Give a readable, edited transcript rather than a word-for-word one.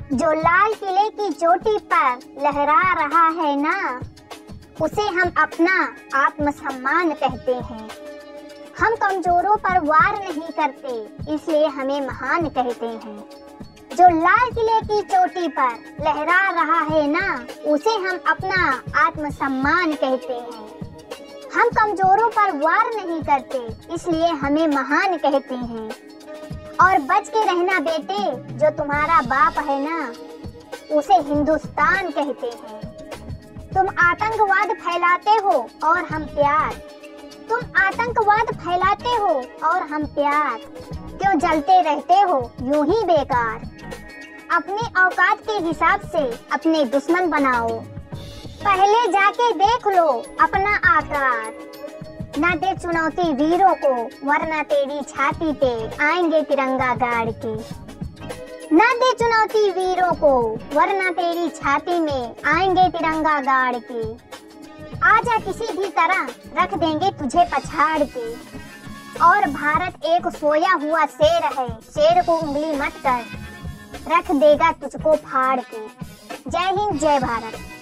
जो लाल किले की चोटी पर लहरा रहा है ना, उसे हम अपना आत्मसम्मान कहते हैं। हम कमजोरों पर वार नहीं करते, इसलिए हमें महान कहते हैं। जो लाल किले की चोटी पर लहरा रहा है ना, उसे हम अपना आत्मसम्मान कहते हैं। हम कमजोरों पर वार नहीं करते, इसलिए हमें महान कहते हैं। और बच के रहना बेटे, जो तुम्हारा बाप है ना, उसे हिंदुस्तान कहते हैं। तुम आतंकवाद फैलाते हो और हम प्यार, तुम आतंकवाद फैलाते हो और हम प्यार, क्यों जलते रहते हो यूं ही बेकार। अपने औकात के हिसाब से अपने दुश्मन बनाओ, पहले जाके देख लो अपना आकार। ना दे चुनौती वीरों को, वरना तेरी छाती पे आएंगे तिरंगा गाड़ के। ना दे चुनौती वीरों को, वरना तेरी छाती में आएंगे तिरंगा गाड़ के। आजा किसी भी तरह रख देंगे तुझे पछाड़ के। और भारत एक सोया हुआ शेर है, शेर को उंगली मत कर, रख देगा तुझको फाड़ के। जय हिंद, जय भारत।